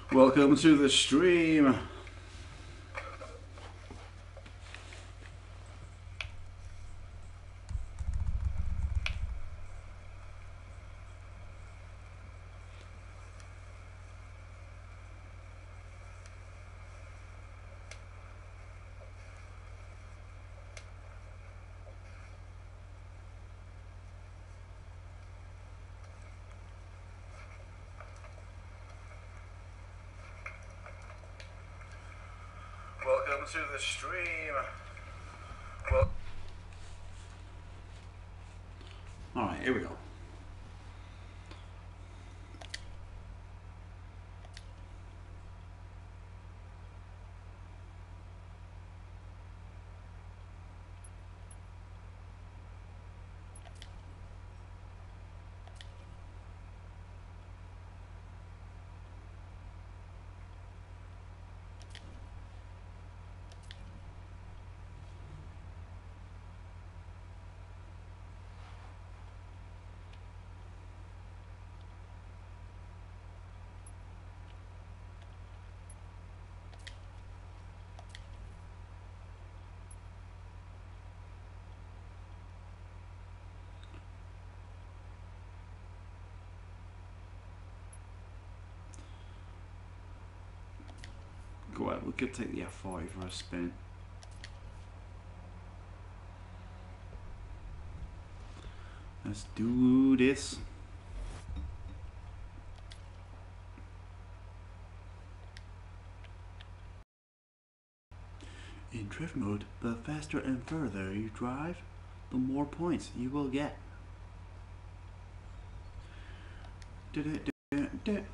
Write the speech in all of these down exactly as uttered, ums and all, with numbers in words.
Welcome to the stream. Welcome to the stream. Well, all right, here we go. Go ahead, we could take the F forty for a spin. Let's do this. In drift mode, the faster and further you drive, the more points you will get. Did it, did it, did it.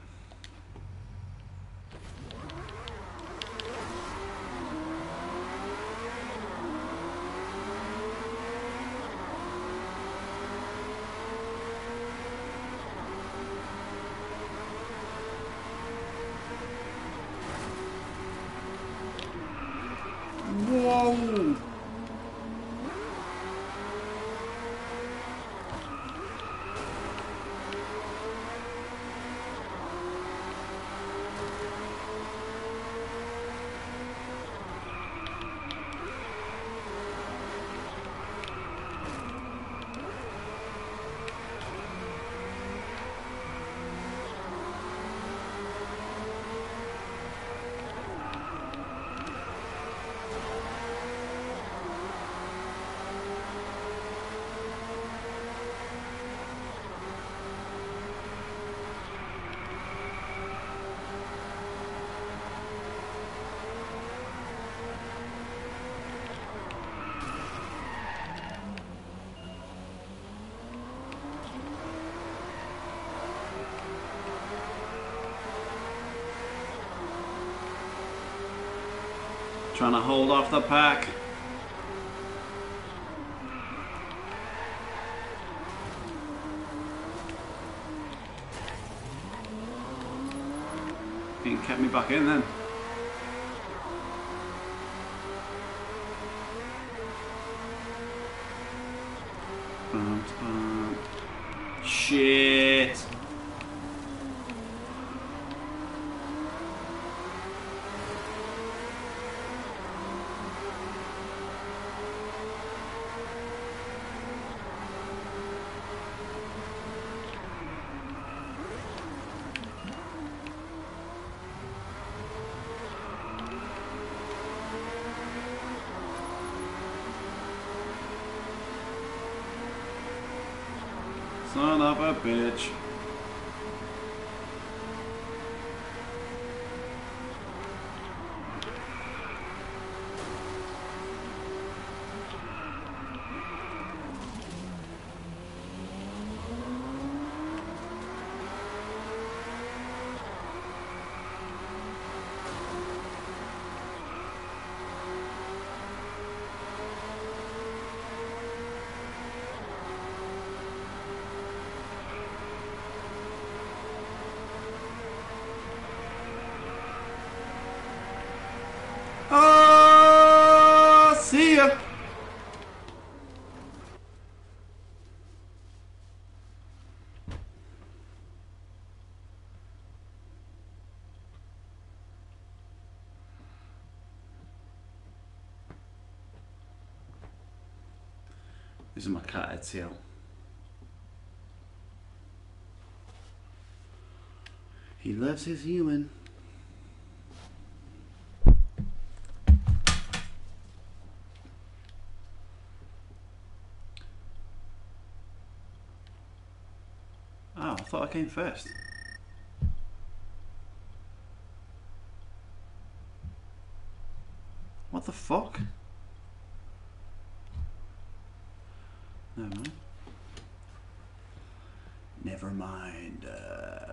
Whoa! Trying to hold off the pack. He kept me back in then. Bum, bum. Shit. Son of a bitch. This is my cat, Ezio. He loves his human. Oh, I thought I came first. What the fuck? Never mind. Never mind. Uh...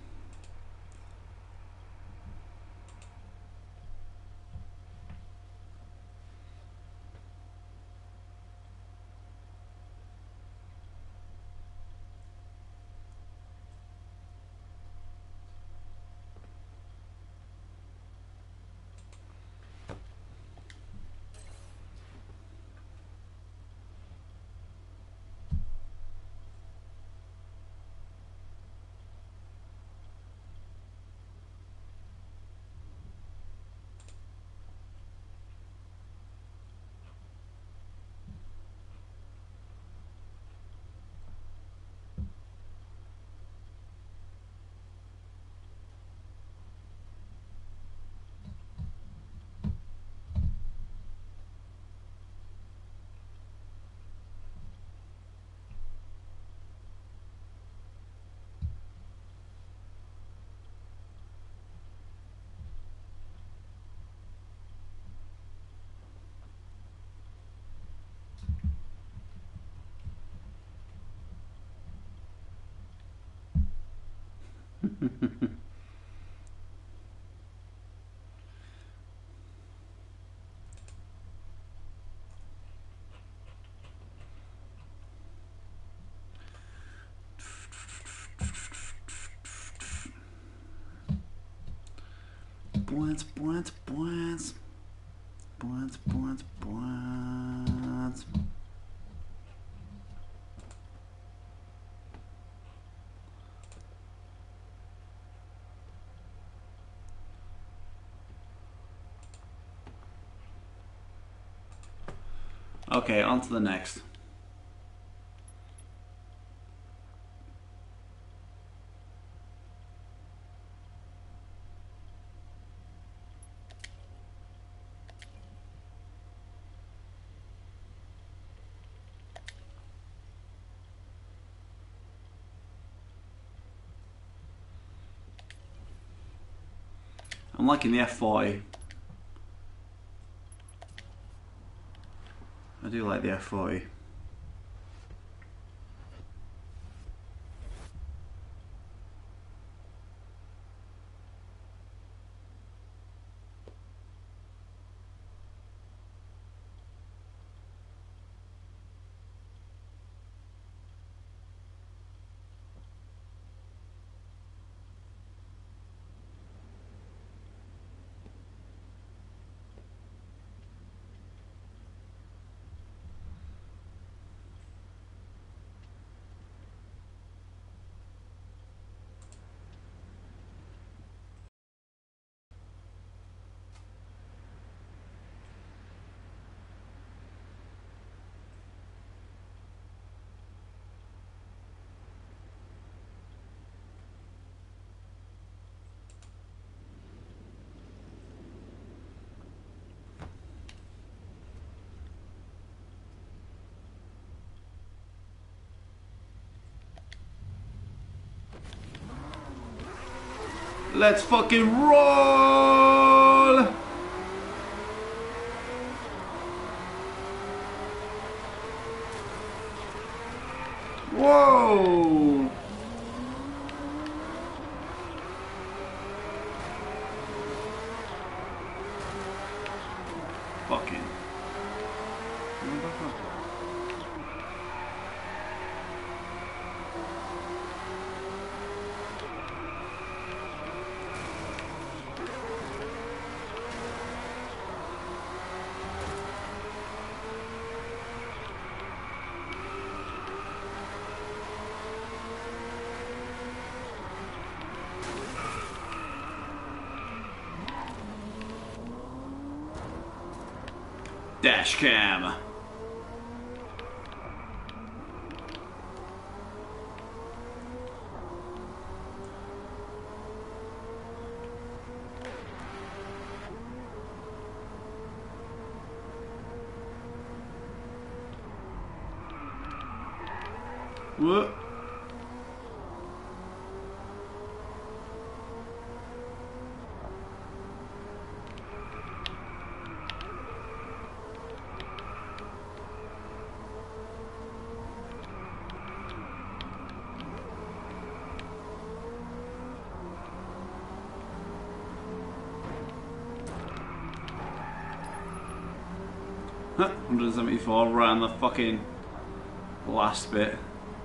Blunts, blunts, blunts. Blunts, blunts, blunts. Okay, on to the next. I'm liking the F forty. I do like the F forty. Let's fucking roll! Whoa! Fucking. Dash cam. What? one seventy-four right on the fucking last bit.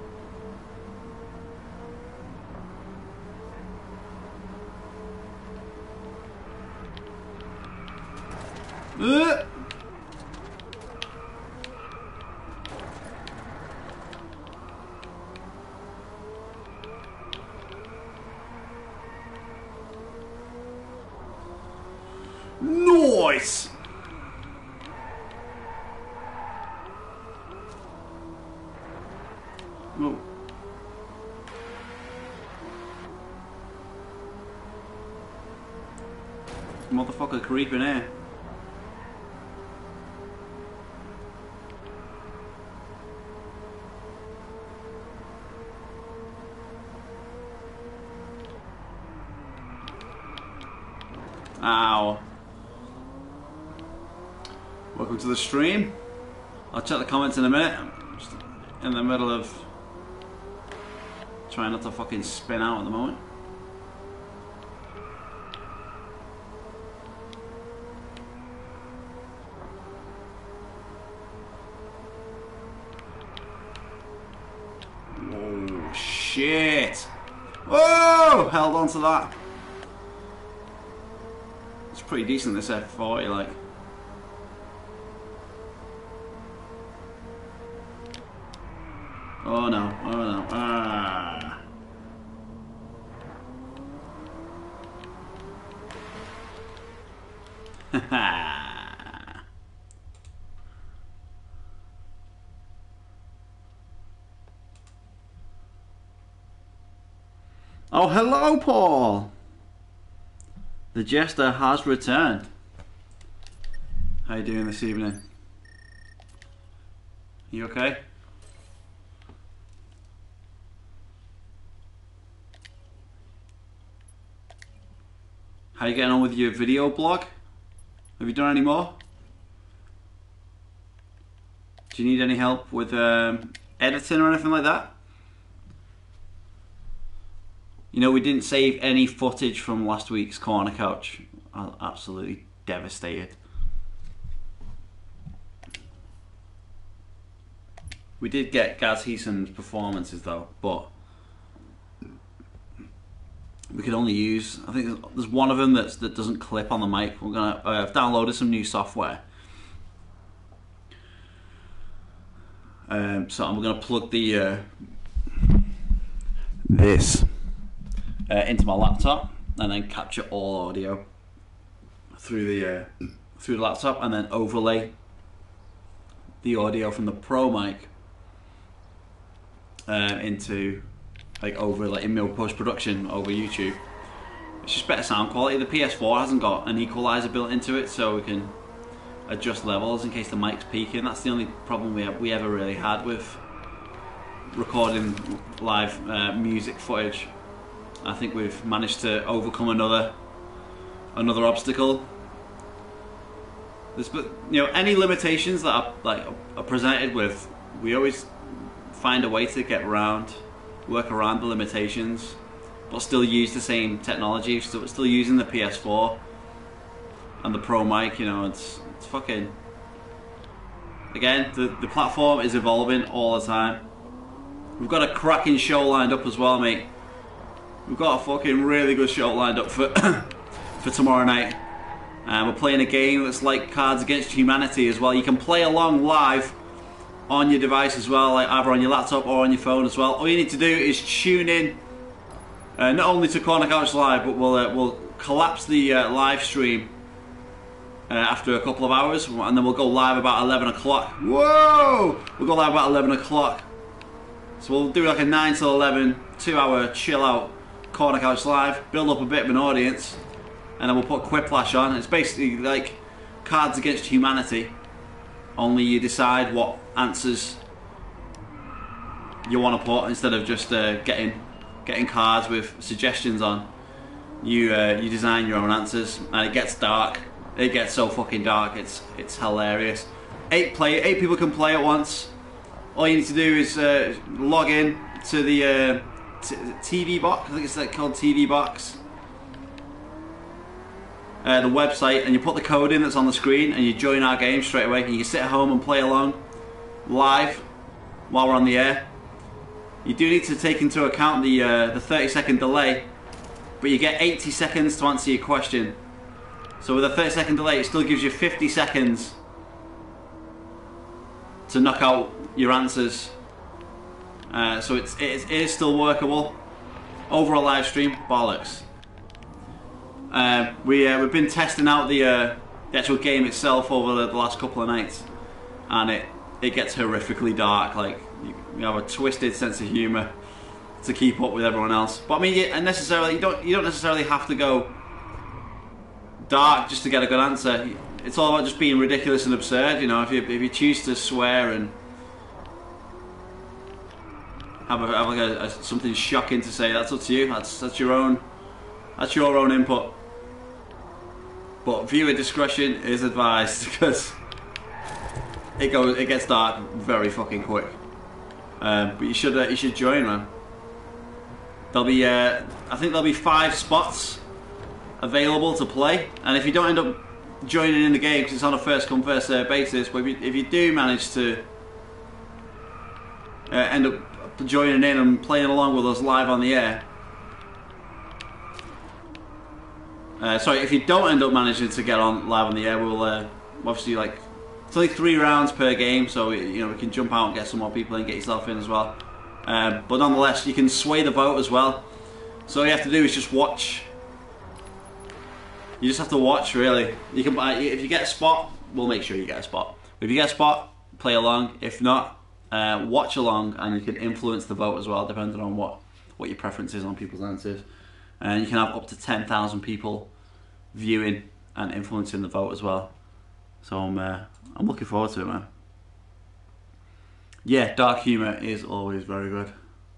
Uh. Nice! Whoa. Motherfucker creeping here. Ow. Welcome to the stream. I'll check the comments in a minute. I'm just in the middle of trying not to fucking spin out at the moment. Whoa, shit. Whoa, held on to that. It's pretty decent, this F forty, like. Oh no, oh no, ah. Haha. Oh, hello, Paul. The jester has returned. How you doing this evening? You okay? How you getting on with your video blog? Have you done any more? Do you need any help with um, editing or anything like that? You know, we didn't save any footage from last week's corner couch. I'm absolutely devastated. We did get Gaz Heeson's performances though, but we could only use, I think there's one of them that's, that doesn't clip on the mic. We're gonna, uh, I've downloaded some new software. Um, so I'm gonna plug the, uh, this uh, into my laptop and then capture all audio through the, uh, through the laptop and then overlay the audio from the Pro mic uh, into like over like in post production over YouTube. It's just better sound quality. The P S four hasn't got an equalizer built into it, so we can adjust levels in case the mic's peaking. That's the only problem we have, we ever really had with recording live uh, music footage. I think we've managed to overcome another another obstacle. There's, but you know, any limitations that are like are presented with, we always find a way to get around. Work around the limitations, but still use the same technology. Still, still using the P S four and the Pro mic. You know, it's it's fucking. Again, the the platform is evolving all the time. We've got a cracking show lined up as well, mate. We've got a fucking really good show lined up for for tomorrow night. And uh, we're playing a game that's like Cards Against Humanity as well. You can play along live on your device as well, like either on your laptop or on your phone as well. All you need to do is tune in, uh, not only to Corner Couch Live, but we'll uh, we'll collapse the uh, live stream uh, after a couple of hours, and then we'll go live about eleven o'clock. Whoa! We'll go live about eleven o'clock. So we'll do like a nine till eleven, two-hour chill out Corner Couch Live, build up a bit of an audience, and then we'll put Quiplash on. It's basically like Cards Against Humanity. Only you decide what answers you want to put instead of just uh, getting getting cards with suggestions on. You uh, you design your own answers, and it gets dark. It gets so fucking dark. It's it's hilarious. Eight play eight people can play at once. All you need to do is uh, log in to the uh, t T V box. I think it's like called T V box. Uh, the website, and you put the code in that's on the screen, and you join our game straight away. And you can sit at home and play along live while we're on the air. You do need to take into account the uh, the thirty second delay, but you get eighty seconds to answer your question. So with a thirty second delay, it still gives you fifty seconds to knock out your answers. Uh, so it's, it is, it is still workable over a live stream. Bollocks. Uh, we uh, we've been testing out the uh, the actual game itself over the, the last couple of nights, and it it gets horrifically dark. Like you, you have a twisted sense of humour to keep up with everyone else. But I mean, you, necessarily you don't you don't necessarily have to go dark just to get a good answer. It's all about just being ridiculous and absurd. You know, if you if you choose to swear and have, a, have like a, a, something shocking to say, that's up to you. That's that's your own that's your own input. But viewer discretion is advised because it goes it gets dark very fucking quick. Um, but you should uh, you should join, man. There'll be uh, I think there'll be five spots available to play, and if you don't end up joining in the game because it's on a first come first serve basis, but if you, if you do manage to uh, end up joining in and playing along with us live on the air, uh, sorry, if you don't end up managing to get on live on the air, we'll uh, obviously, like, it's only three rounds per game, so you know we can jump out and get some more people in, get yourself in as well. Um, but nonetheless, you can sway the vote as well. So all you have to do is just watch. You just have to watch, really. You can buy, if you get a spot, we'll make sure you get a spot. If you get a spot, play along. If not, uh, watch along, and you can influence the vote as well, depending on what what your preference is on people's answers. And you can have up to ten thousand people viewing and influencing the vote as well. So I'm uh, I'm looking forward to it, man. Yeah, dark humour is always very good.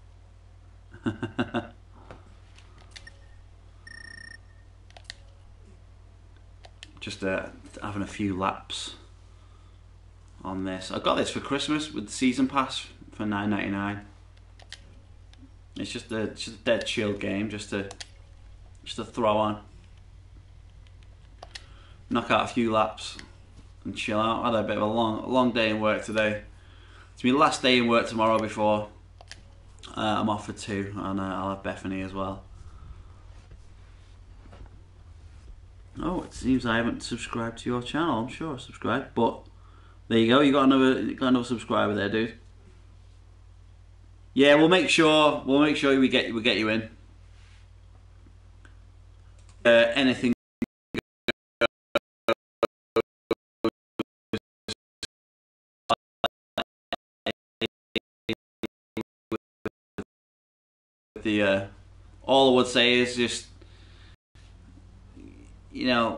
Just uh, having a few laps on this. I got this for Christmas with the season pass for nine ninety-nine. It's just a just a dead chill game, just to just to throw on, knock out a few laps, and chill out. I had a bit of a long a long day in work today. It's my last day in work tomorrow before uh, I'm off for two, and uh, I'll have Bethany as well. Oh, it seems I haven't subscribed to your channel. I'm sure I subscribed, but there you go. You got another, you got another subscriber there, dude. Yeah, we'll make sure. We'll make sure we get we get you in. Uh, anything. The uh, all I would say is just, you know,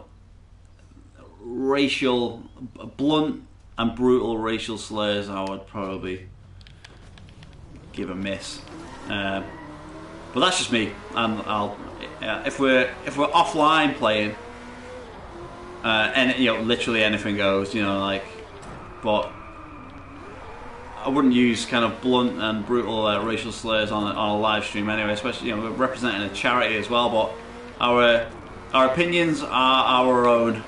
racial, blunt and brutal racial slurs, I would probably give a miss. Uh, but that's just me. And I'll uh, if we're if we're offline playing, uh, and you know, literally anything goes. You know, like, but I wouldn't use kind of blunt and brutal uh, racial slurs on a, on a live stream anyway. Especially, you know, we're representing a charity as well. But our our opinions are our own,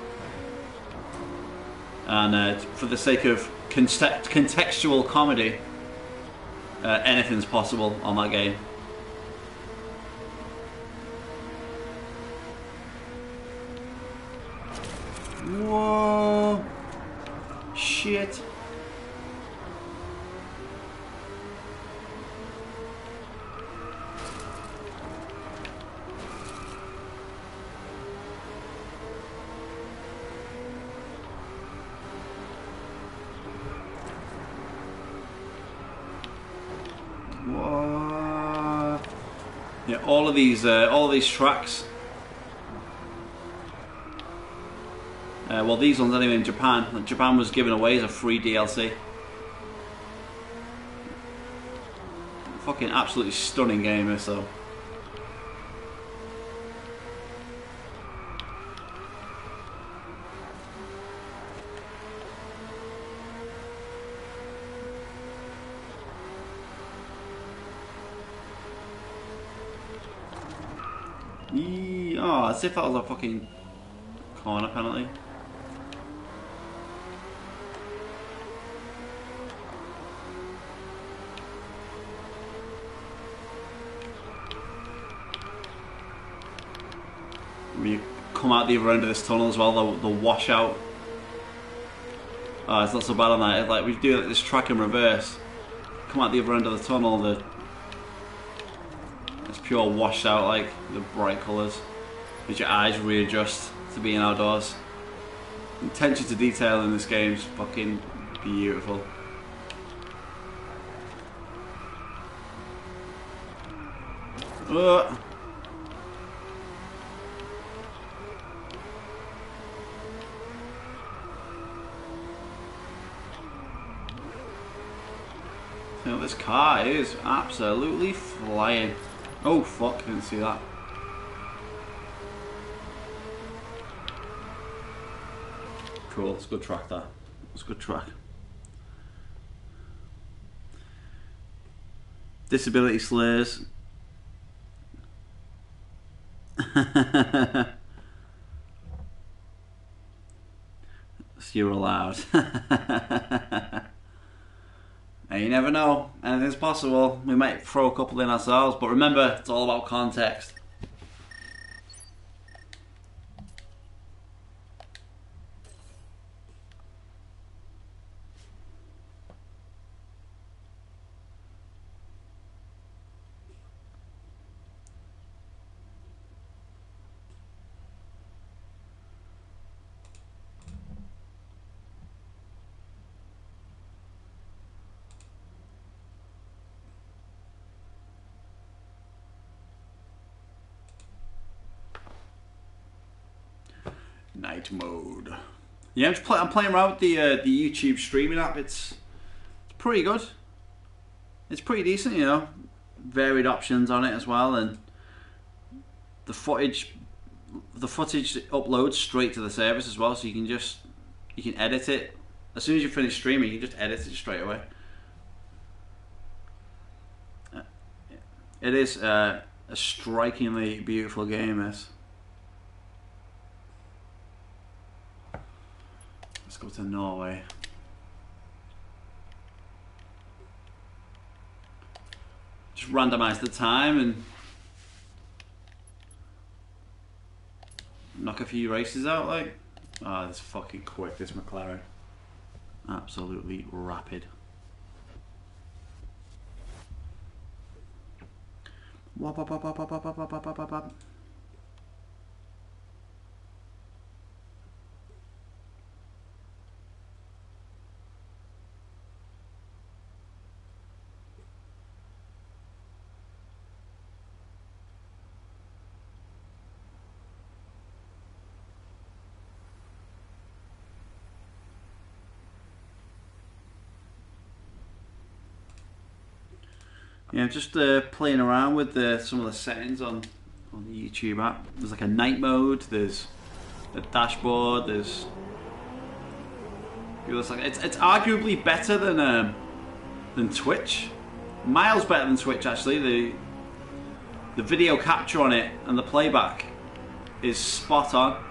and uh, for the sake of context contextual comedy, uh, anything's possible on that game. Whoa! Shit! Whoa. Yeah, all of these, uh, all of these tracks. Uh, well, these ones anyway in Japan. Japan was given away as a free D L C. Fucking absolutely stunning game, this though. Eee, oh, as if that was a fucking corner penalty. When you come out the other end of this tunnel as well, the, the washout. Oh, it's not so bad on that. It's like we do like this track in reverse. Come out the other end of the tunnel, the it's pure washed out, like the bright colours. As your eyes readjust to being outdoors. The attention to detail in this game is fucking beautiful. Uh. You know, this car is absolutely flying. Oh fuck, didn't see that. Cool, it's a good track that. It's a good track. Disability Slayers. So you're allowed. And you never know, anything's possible. We might throw a couple in ourselves, but remember, it's all about context. Night mode. Yeah, I'm, just play, I'm playing around with the uh, the YouTube streaming app. It's, it's pretty good. It's pretty decent, you know. Varied options on it as well, and the footage, the footage uploads straight to the service as well. So you can just you can edit it as soon as you finish streaming. You can just edit it straight away. It is uh, a strikingly beautiful game. This. Let's go to Norway. Just randomize the time and knock a few races out. Like, oh, this fucking quick. This McLaren, absolutely rapid. Wop, wop, wop, wop, wop, wop, wop, wop, wop, wop. Yeah, I'm just uh, playing around with the, some of the settings on, on the YouTube app. There's like a night mode, there's a dashboard, there's... It's, like, it's, it's arguably better than um, than Twitch. Miles better than Twitch, actually. The, the video capture on it and the playback is spot on.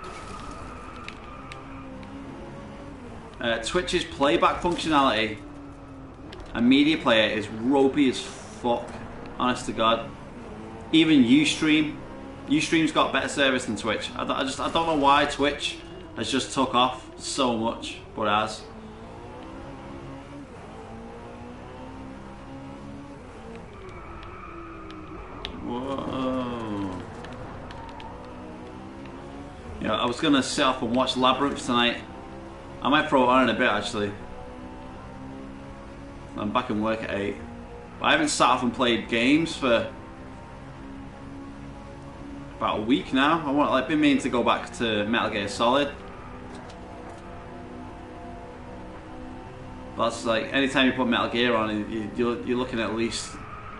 Uh, Twitch's playback functionality and media player is ropey as fuck, honest to God. Even Ustream, Ustream's got better service than Twitch. I, I just I don't know why Twitch has just took off so much, but it has. Whoa. Yeah, I was gonna sit up and watch Labyrinth tonight. I might throw it on in a bit actually. I'm back in work at eight. But I haven't sat off and played games for about a week now. I want, I've been meaning to go back to Metal Gear Solid. That's like, anytime you put Metal Gear on, you, you're, you're looking at least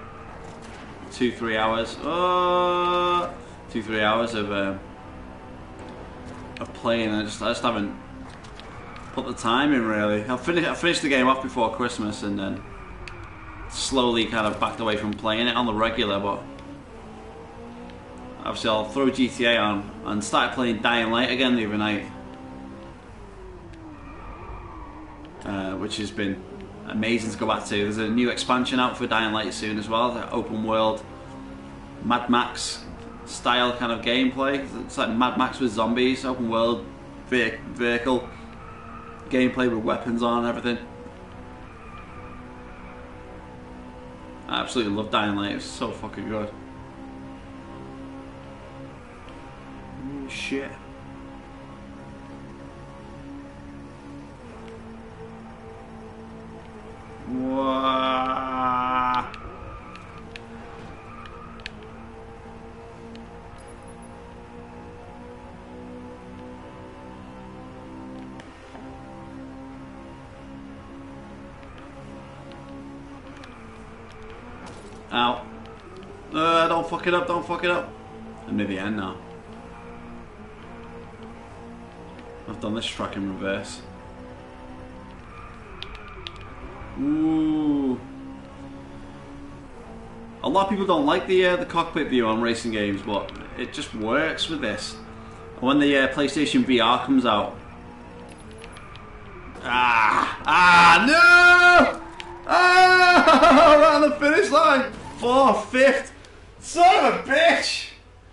two, three hours. Oh, two, three hours of uh, of playing. I just, I just haven't put the time in really. I finished, I finished the game off before Christmas, and then slowly kind of backed away from playing it on the regular. But obviously, I'll throw G T A on and started playing Dying Light again the other night, uh, which has been amazing to go back to. There's a new expansion out for Dying Light soon as well, the open world Mad Max style kind of gameplay. It's like Mad Max with zombies, open world vehicle gameplay with weapons on and everything. I absolutely love Dying Light, it's so fucking good. Oh shit. Wah. Ow. Uh, don't fuck it up, don't fuck it up. I'm near the end now. I've done this track in reverse. Ooh. A lot of people don't like the uh, the cockpit view on racing games, but it just works with this. When the uh, PlayStation V R comes out, ah, ah, no, ah, around the finish line, fourth, fifth, son of a bitch.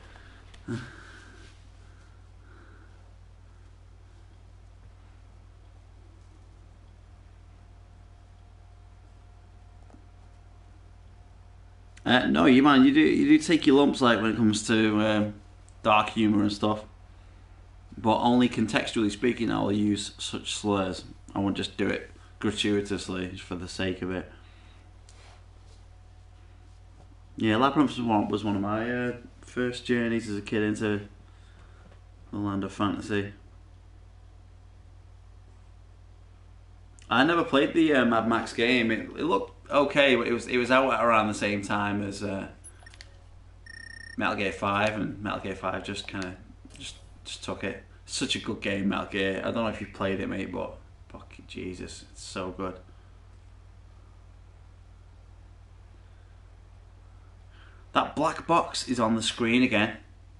Uh, no, you man, you do you do take your lumps like when it comes to um, dark humour and stuff, but only contextually speaking. I will use such slurs. I won't just do it gratuitously just for the sake of it. Yeah, Labyrinth was one, was one of my uh, first journeys as a kid into the land of fantasy. I never played the uh, Mad Max game. It, it looked okay, but it was it was out around the same time as uh, Metal Gear five, and Metal Gear five just kind of just just took it. Such a good game, Metal Gear. I don't know if you've played it, mate, but fucking Jesus, it's so good. That black box is on the screen again.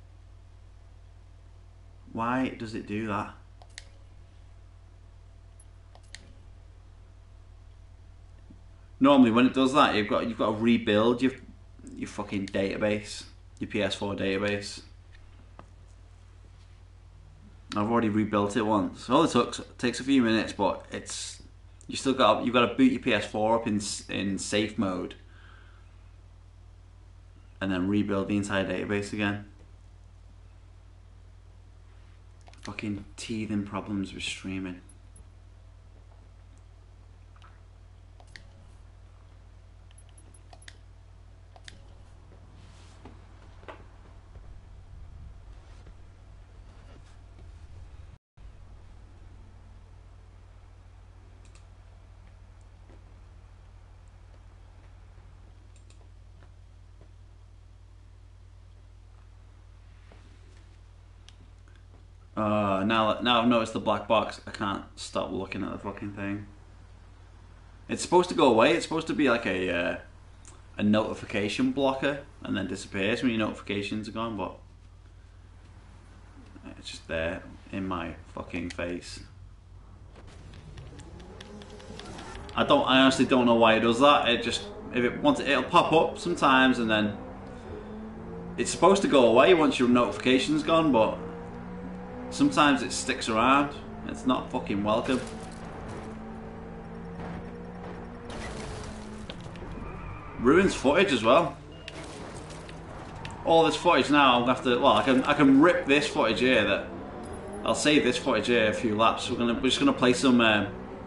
Why does it do that? Normally, when it does that, you've got you've got to rebuild your your fucking database, your P S four database. I've already rebuilt it once. All it took takes a few minutes, but it's you still got you've got to boot your P S four up in in safe mode, and then rebuild the entire database again. Fucking teething problems with streaming. Uh, now, now I've noticed the black box, I can't stop looking at the fucking thing. It's supposed to go away. It's supposed to be like a uh, a notification blocker, and then disappears when your notifications are gone. But it's just there in my fucking face. I don't. I honestly don't know why it does that. It just if it wants, it'll pop up sometimes, and then it's supposed to go away once your notification's gone, but sometimes it sticks around. It's not fucking welcome. Ruins footage as well. All this footage now, I'm gonna have to. Well, I can I can rip this footage here. That I'll save this footage here a few laps. We're gonna we're just gonna play some. Um,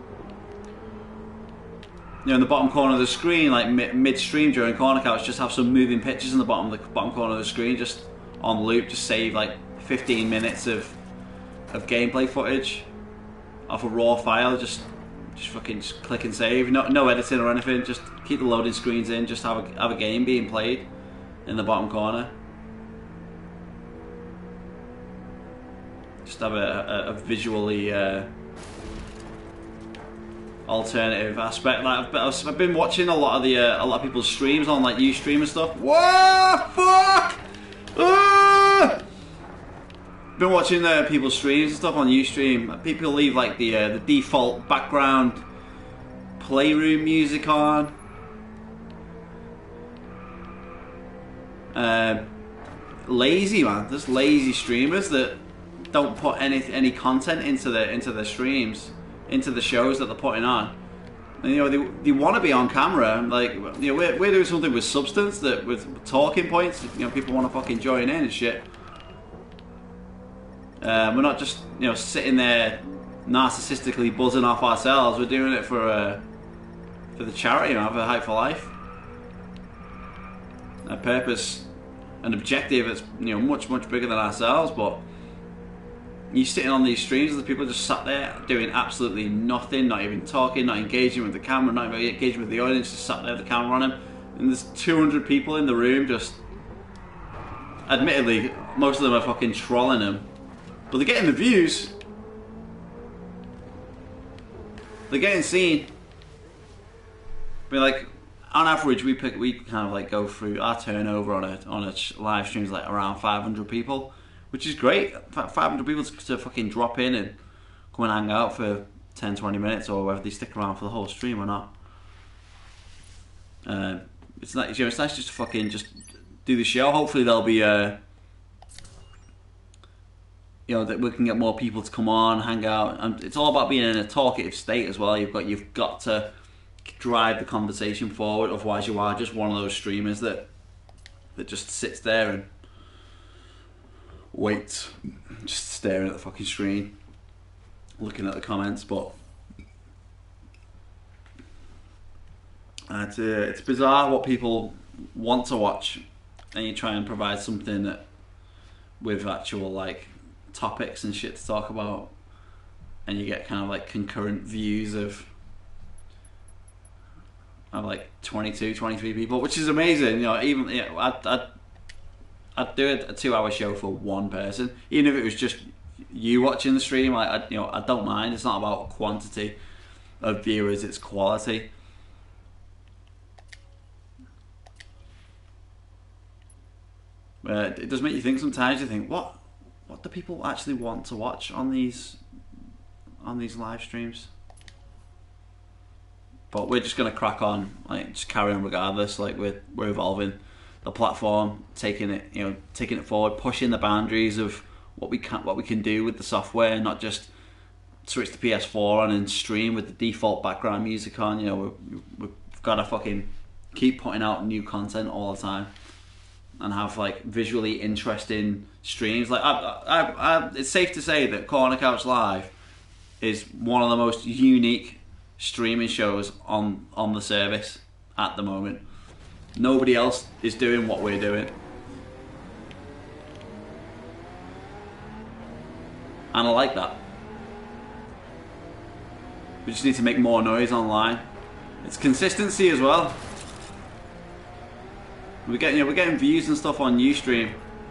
you know, in the bottom corner of the screen, like mid midstream during corner counts, just have some moving pictures in the bottom of the bottom corner of the screen, just on loop. Just save like fifteen minutes of. of gameplay footage off a raw file. Just just fucking just click and save. No, no editing or anything. Just keep the loading screens in. Just have a have a game being played. in the bottom corner. Just have a, a, a visually uh, alternative aspect. Like I've, I've been watching a lot of the uh, a lot of people's streams on like Ustream and stuff. Whoa, fuck! Ah! Been watching uh, people's streams and stuff on Ustream. People leave like the uh, the default background playroom music on. Uh, lazy man, there's lazy streamers that don't put any any content into the into the streams, into the shows that they're putting on. And, you know, they they want to be on camera. Like, you know, we're we're doing something with substance, that with talking points. You know, people want to fucking join in and shit. Uh, we're not just, you know, sitting there narcissistically buzzing off ourselves. We're doing it for uh, for the charity, you know, for Hype for Life. A purpose, an objective that's, you know, much much bigger than ourselves. But you sitting on these streams, the people just sat there doing absolutely nothing, not even talking, not engaging with the camera, not even engaging with the audience, just sat there with the camera on them. And there's two hundred people in the room, just, admittedly, most of them are fucking trolling them. But they're getting the views. They're getting seen. I mean, like, on average, we pick, we kind of like go through our turnover on a on a live stream is like around five hundred people, which is great. five hundred people to, to fucking drop in and come and hang out for ten, twenty minutes, or whether they stick around for the whole stream or not. Uh, it's nice, you know, it's nice just to fucking just do the show. Hopefully, there'll be uh, you know, that we can get more people to come on, hang out, and it's all about being in a talkative state as well. You've got you've got to drive the conversation forward, otherwise you are just one of those streamers that that just sits there and waits, just staring at the fucking screen, looking at the comments. But uh, it's, uh, it's bizarre what people want to watch, and you try and provide something that with actual like topics and shit to talk about, and you get kind of like concurrent views of of like twenty-two, twenty-three people, which is amazing. You know, even, you know, I'd, I'd, I'd do a two hour show for one person, even if it was just you watching the stream. Like, I, you know, I don't mind. It's not about quantity of viewers, it's quality. But it does make you think sometimes. You think, what, what do people actually want to watch on these, on these live streams? But we're just gonna crack on, like just carry on regardless. Like we're we're evolving the platform, taking it, you know, taking it forward, pushing the boundaries of what we can what we can do with the software, not just switch the P S four on and stream with the default background music on. You know, we're, we've got to fucking keep putting out new content all the time and have like visually interesting streams. Like I, I, I, it's safe to say that Corner Couch Live is one of the most unique streaming shows on on the service at the moment. Nobody else is doing what we're doing, and I like that. We just need to make more noise online. It's consistency as well. We're getting, you know, we're getting views and stuff on Ustream.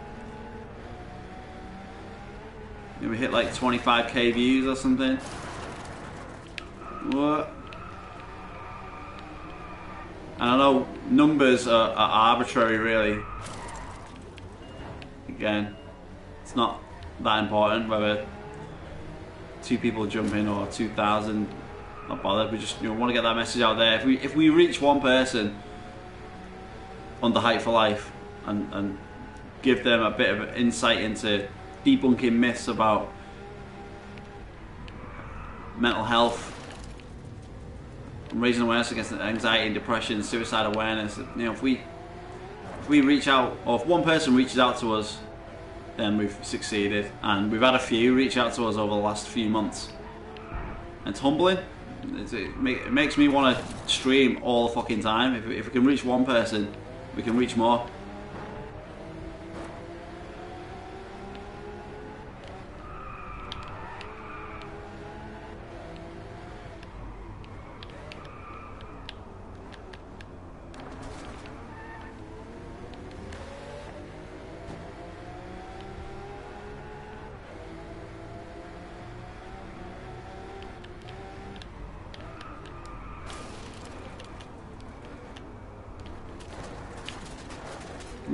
You know, we hit like twenty-five K views or something. What? And I know numbers are, are arbitrary, really. Again, it's not that important whether two people jump in or two thousand. Not bothered. We just, you know, want to get that message out there. If we if we reach one person under Hype for Life and and give them a bit of insight into debunking myths about mental health, raising awareness against anxiety and depression, suicide awareness. You know, if we if we reach out, or if one person reaches out to us, then we've succeeded. And we've had a few reach out to us over the last few months. And it's humbling. It's, it, make, it makes me want to stream all the fucking time. If, if we can reach one person, we can reach more.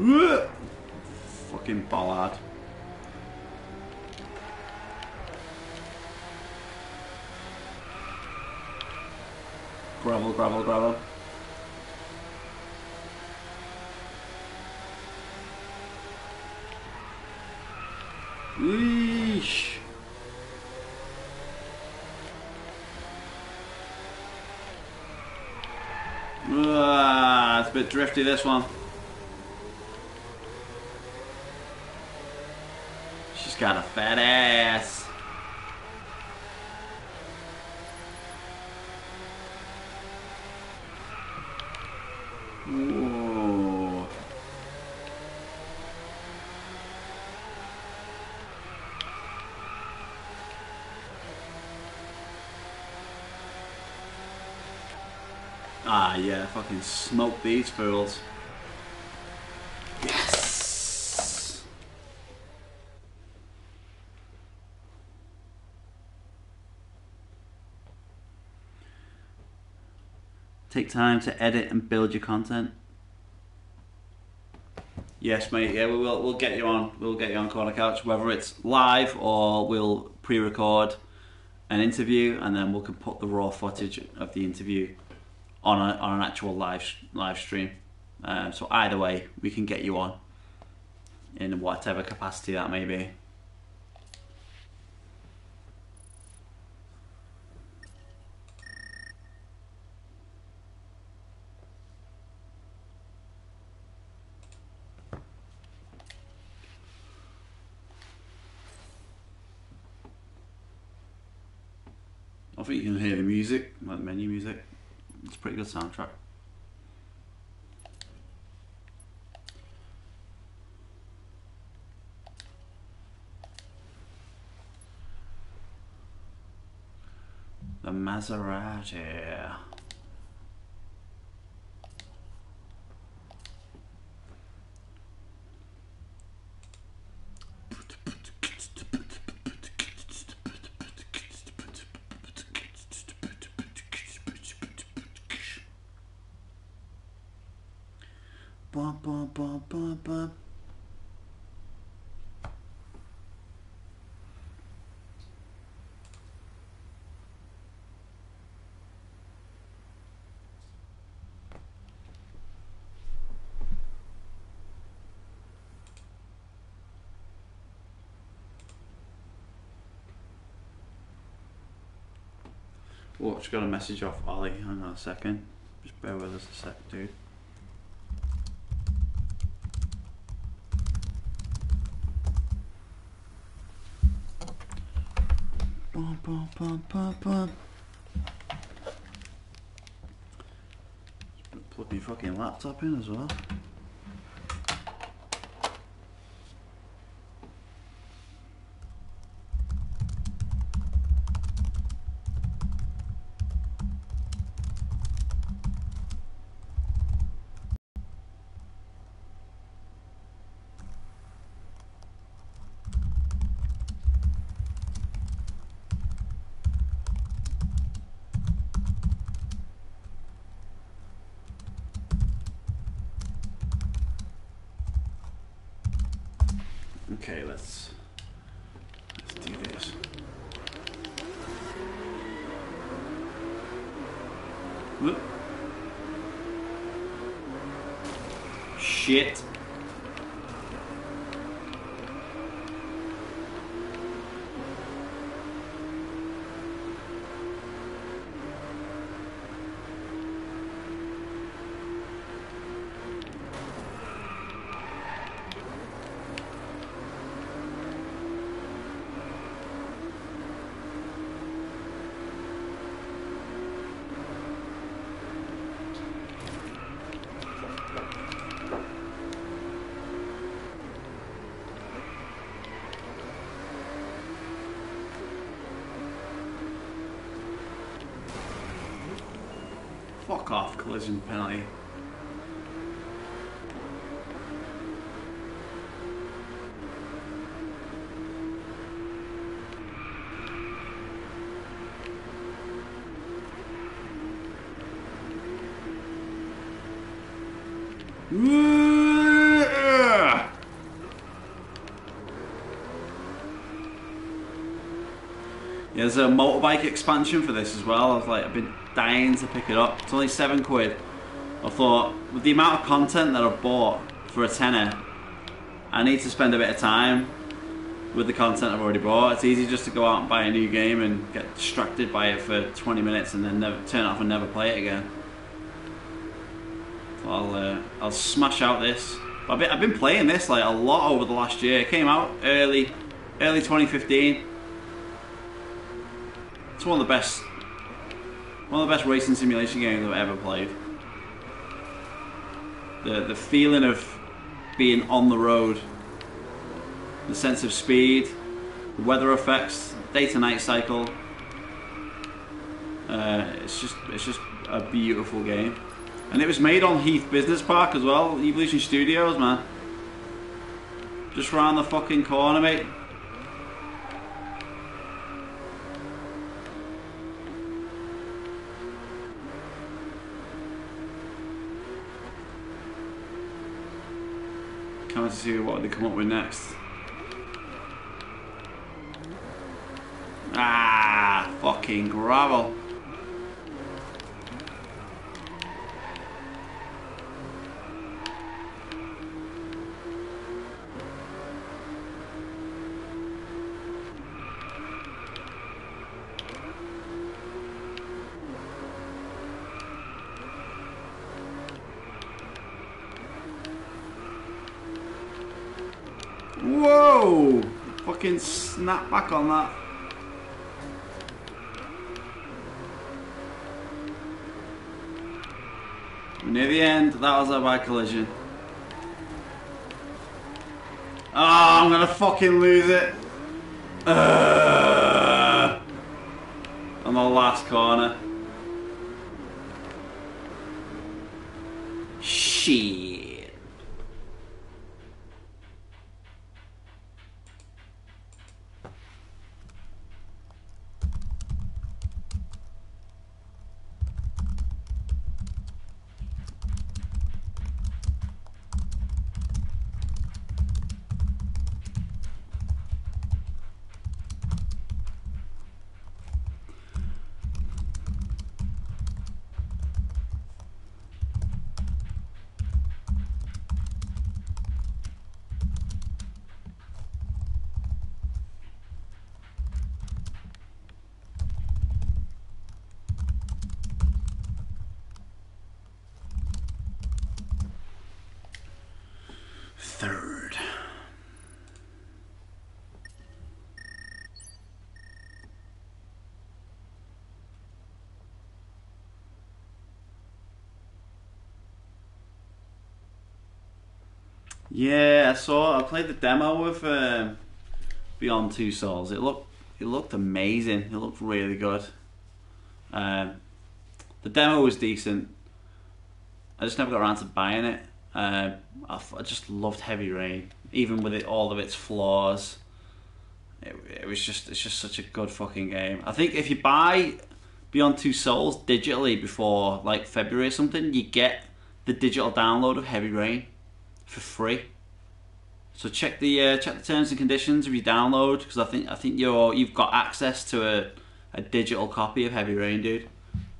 Fucking bollard. Gravel, gravel, gravel. Weesh. Ah, it's a bit drifty, this one. She's got a fat ass. Whoa. Ah, yeah, fucking smoke these fools. Yes! Take time to edit and build your content. Yes, mate. Yeah, we will. We'll get you on. We'll get you on Corner Couch, whether it's live or we'll pre-record an interview, and then we can put the raw footage of the interview on a, on an actual live live stream. Um, so either way, we can get you on in whatever capacity that may be. I think you can hear the music, like the menu music. It's a pretty good soundtrack. The Maserati. Bum, bum, bum, bum, bum. Oh, just got a message off Ollie. Hang on a second. Just bear with us a sec, dude. Bum, bum, bum, bum, bum. Plug my fucking laptop in as well. Okay, let's let's do this. Whoop. Shit. Fuck off, collision penalty. Yeah, there's a motorbike expansion for this as well. I was like, I've been dying to pick it up. It's only seven quid. I thought, with the amount of content that I've bought for a tenner, I need to spend a bit of time with the content I've already bought. It's easy just to go out and buy a new game and get distracted by it for twenty minutes and then never turn it off and never play it again. So I'll uh, I'll smash out this. I've been, I've been playing this like a lot over the last year. It came out early, early twenty fifteen. It's one of the best, one of the best racing simulation games I've ever played. The the feeling of being on the road, the sense of speed, the weather effects, day to night cycle. Uh, it's just it's just a beautiful game, and it was made on Heath Business Park as well. Evolution Studios, man, just round the fucking corner, mate. Can't wait to see what they come up with next. Ah, fucking gravel. Whoa! Fucking snap back on that. Near the end, that was a bad collision. Oh, I'm gonna fucking lose it. Uh, on the last corner. Shit. Third. Yeah, I saw. I played the demo with um, Beyond Two Souls. It looked, it looked amazing. It looked really good. Um, the demo was decent. I just never got around to buying it. Uh, I, I just loved Heavy Rain, even with it all of its flaws. It, it was just, it's just such a good fucking game. I think if you buy Beyond Two Souls digitally before like February or something, you get the digital download of Heavy Rain for free. So check the uh, check the terms and conditions of your download, because I think I think you're you've got access to a a digital copy of Heavy Rain, dude.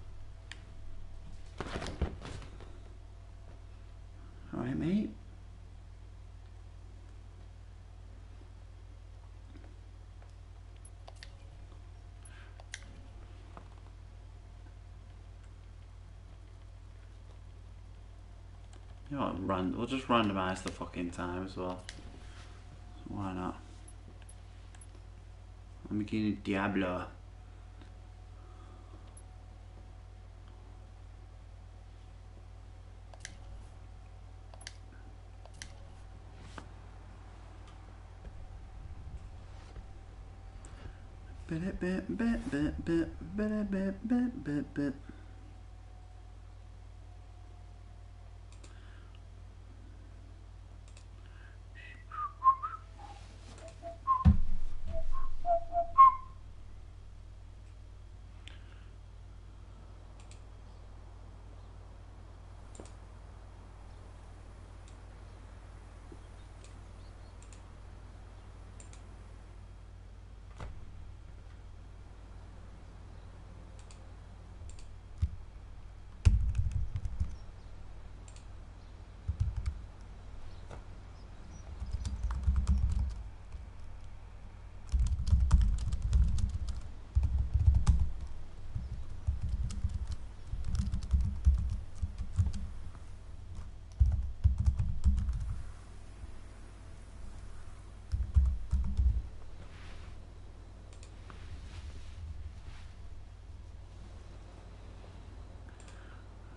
All right, mate. You know what, run, we'll just randomize the fucking time as well. So why not? I'm beginning Diablo. Bit bit bit bit bit bit bit bit bit bit.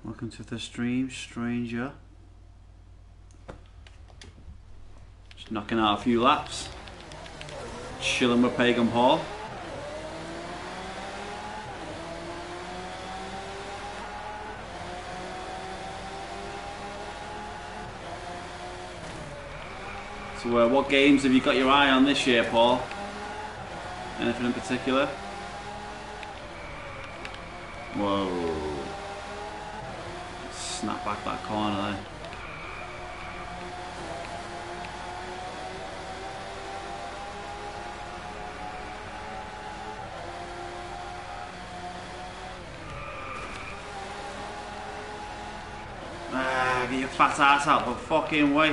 Welcome to the stream, stranger. Just knocking out a few laps. Chilling with Pagan Paul. So uh, what games have you got your eye on this year, Paul? Anything in particular? Whoa. Snap back that corner there. Ah, get your fat ass out the fucking way.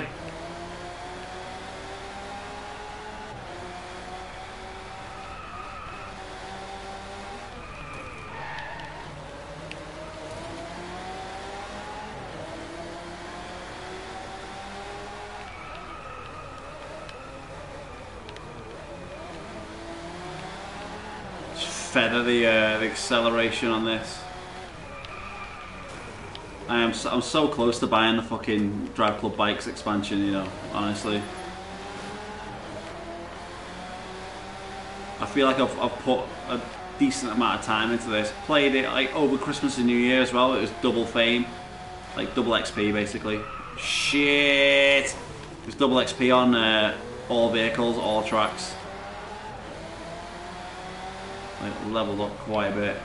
Feather the, uh, the acceleration on this. I am so, I'm so close to buying the fucking Driveclub Bikes expansion, you know, honestly. I feel like I've, I've put a decent amount of time into this. Played it like over Christmas and New Year as well. It was double fame, like double X P basically. Shit! It was double X P on uh, all vehicles, all tracks. Like leveled up quite a bit.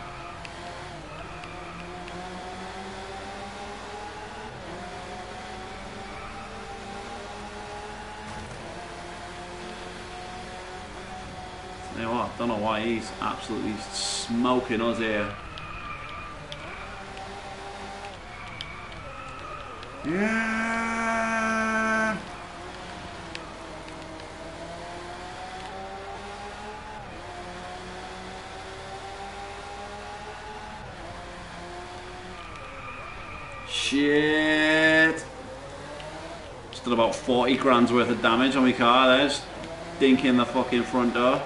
You know what? I don't know why he's absolutely smoking us here. Yeah. Shit. Just did about forty grand's worth of damage on my car there, just dinking the fucking front door.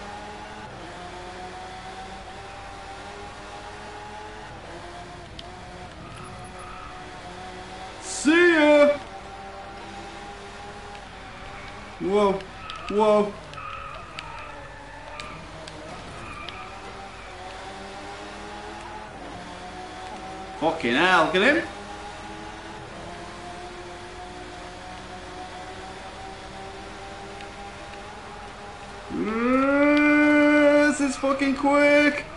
See ya! Whoa, whoa. Fucking hell, look at him. This is fucking quick.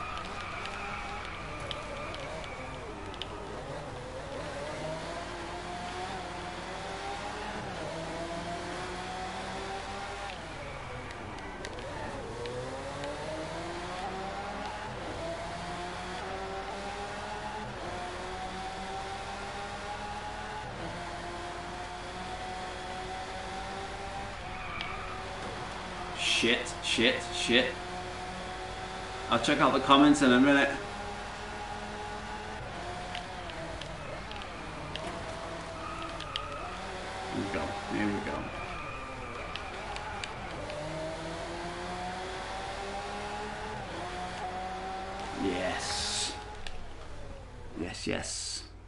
Shit, shit, shit. I'll check out the comments in a minute. Here we go, here we go. Yes. Yes, yes.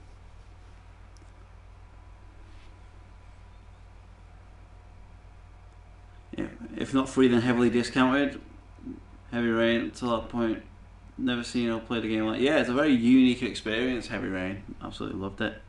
If not free, then heavily discounted. Heavy Rain, until that point, never seen or played a game like. Yeah, it's a very unique experience. Heavy Rain, absolutely loved it.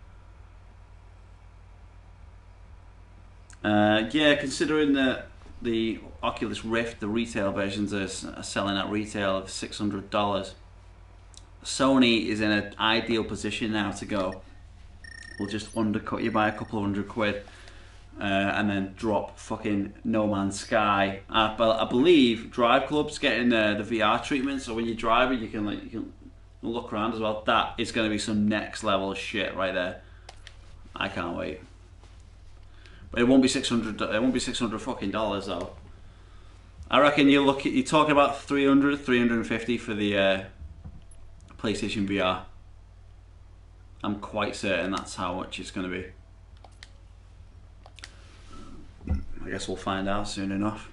Uh, yeah, considering that the Oculus Rift, the retail versions are, are selling at retail of six hundred dollars. Sony is in an ideal position now to go. We'll just undercut you by a couple of hundred quid. Uh, and then drop fucking No Man's Sky. Uh, but I believe Driveclub's getting uh, the V R treatment, so when you drive it, you can like you can look around as well. That is going to be some next level shit right there. I can't wait. But it won't be six hundred. It won't be six hundred fucking dollars though. I reckon you look. You're talking about three hundred, three hundred fifty for the uh, PlayStation V R. I'm quite certain that's how much it's going to be. I guess we'll find out soon enough.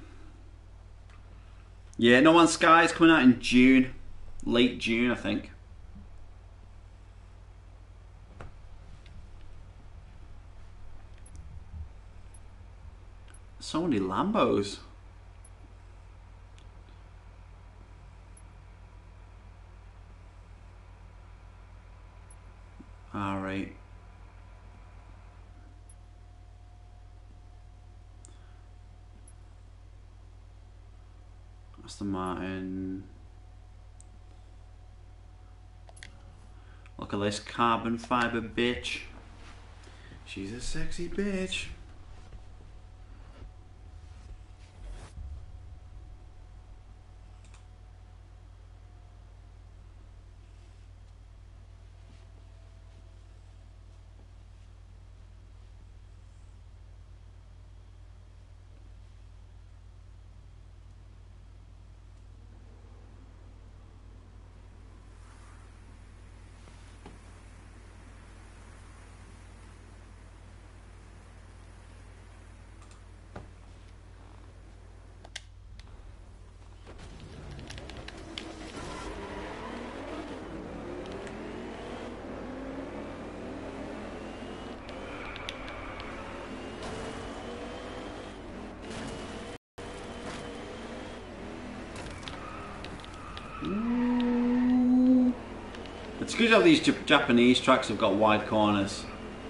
Yeah, No Man's Sky is coming out in June. Late June, I think. So many Lambos. Alright. Aston Martin. Look at this carbon fiber bitch. She's a sexy bitch. Ooh. It's good how these J Japanese tracks have got wide corners.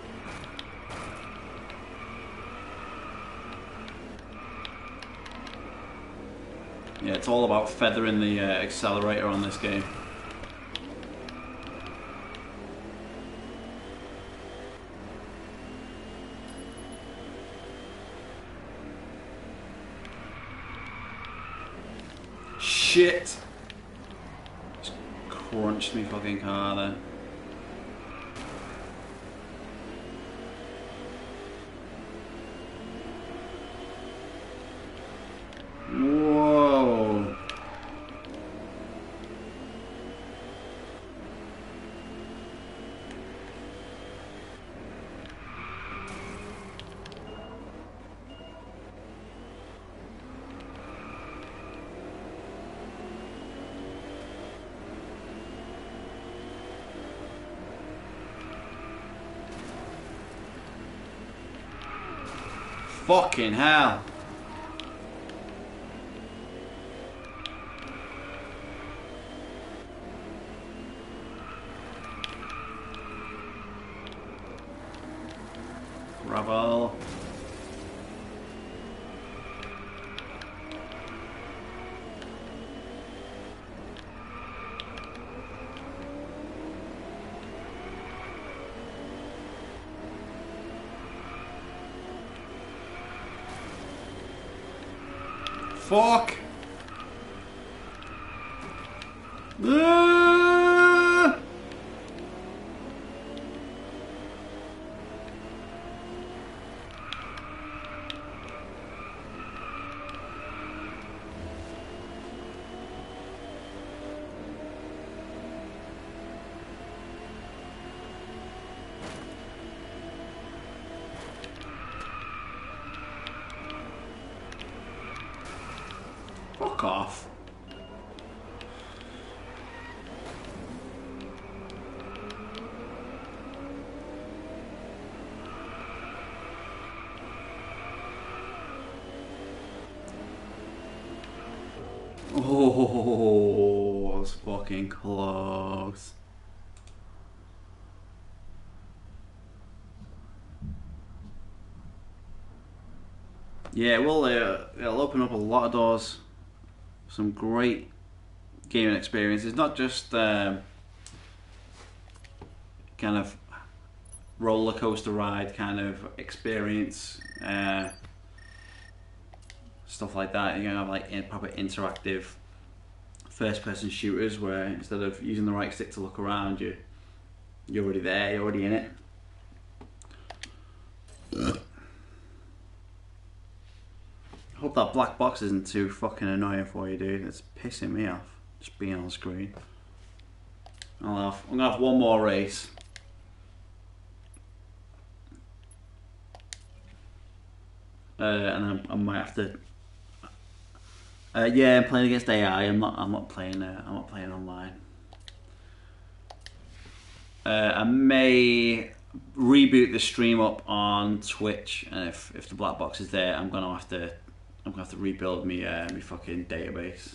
Yeah, it's all about feathering the uh, accelerator on this game. Shit! Just crunched me fucking car there. Whoa! Fucking hell. Gravel. Fuck! Ah! Fuck off. Oh, that was fucking close. Yeah, well, uh, it'll open up a lot of doors. Some great gaming experiences, not just um, kind of roller coaster ride kind of experience, uh, stuff like that. You're gonna have like in, proper interactive first-person shooters where instead of using the right stick to look around, you you're already there, you're already in it. I hope that black box isn't too fucking annoying for you, dude. It's pissing me off just being on screen. I'll have, I'm gonna have one more race. Uh, and I, I might have to. Uh, yeah, I'm playing against A I. I'm not. I'm not playing. Uh, I'm not playing online. Uh, I may reboot the stream up on Twitch, and if if the black box is there, I'm gonna have to I'm gonna have to rebuild me uh, me fucking database.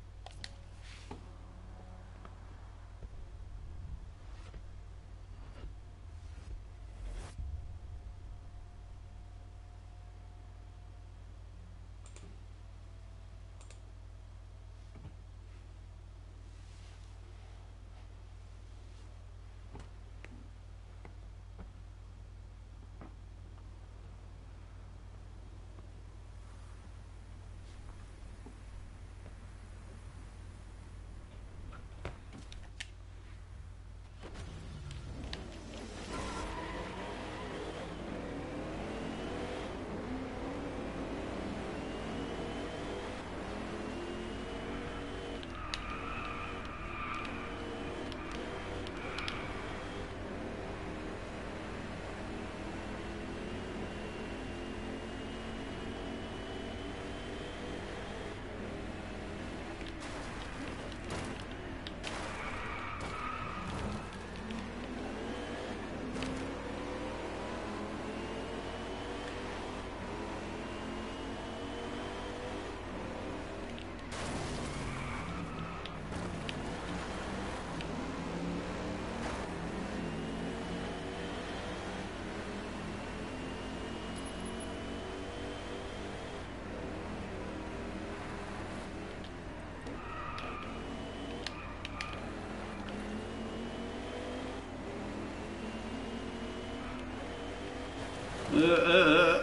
Uh, uh, uh.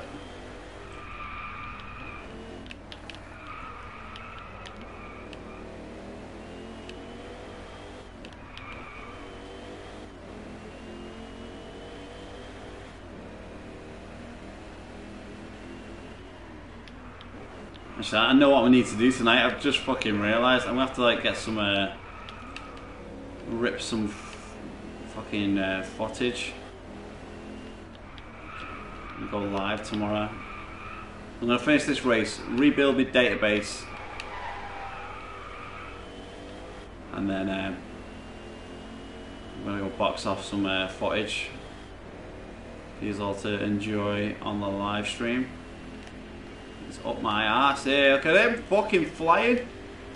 Actually, I know what we need to do tonight. I've just fucking realised I'm gonna have to like get some uh, rip some f fucking uh, footage and go live tomorrow. I'm gonna finish this race, rebuild my database, and then uh, I'm gonna go box off some uh, footage for you all to enjoy on the live stream. It's up my ass here. Look at him fucking flying.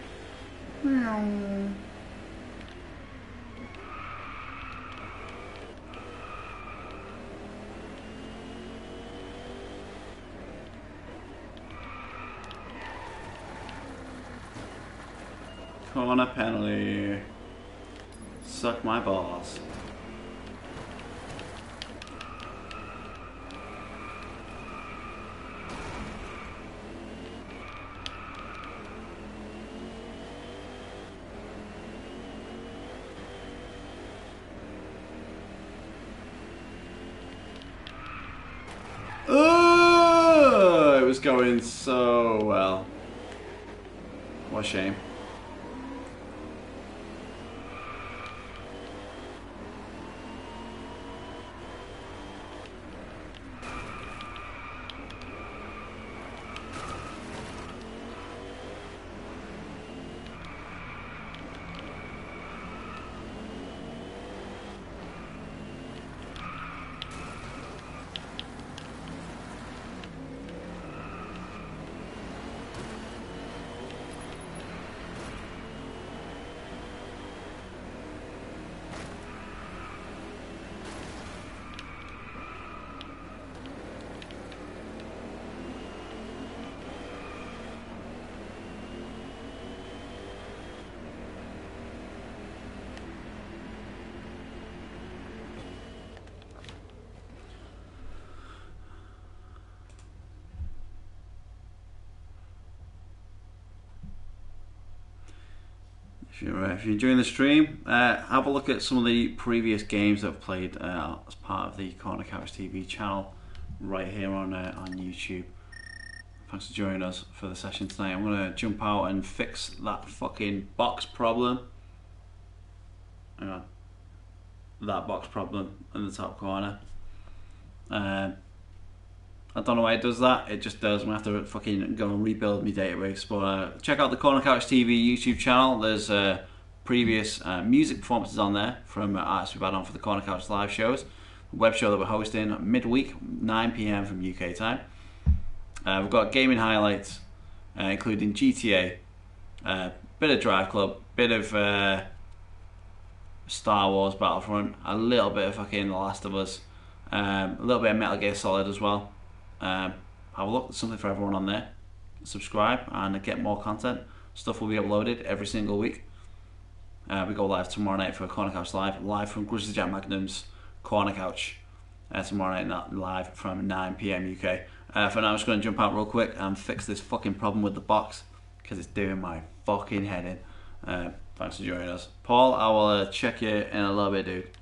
Corner penalty. Suck my balls. Oh, it was going so well. What a shame. If you're, uh, if you're enjoying the stream, uh, have a look at some of the previous games that I've played uh, as part of the Corner Couch T V channel right here on uh, on YouTube. Thanks for joining us for the session tonight. I'm going to jump out and fix that fucking box problem. Hang on. That box problem in the top corner. Um, I don't know why it does that, it just does. I'm going to have to fucking go and rebuild my database. But uh, check out the Corner Couch T V YouTube channel. There's uh, previous uh, music performances on there from uh, artists we've had on for the Corner Couch live shows. web show that we're hosting midweek, nine p m from U K time. Uh, we've got gaming highlights, uh, including G T A, uh, bit of Driveclub, bit of uh, Star Wars Battlefront, a little bit of fucking The Last of Us, um, a little bit of Metal Gear Solid as well. Um, have a look, there's something for everyone on there. Subscribe and get more content. Stuff will be uploaded every single week. Uh, we go live tomorrow night for Corner Couch Live, live from Grizzly Jack Magnum's Corner Couch. Uh, tomorrow night, not live from nine p m U K. Uh, for now, I'm just going to jump out real quick and fix this fucking problem with the box because it's doing my fucking head in. Uh, thanks for joining us. Paul, I will uh, check you in a little bit, dude.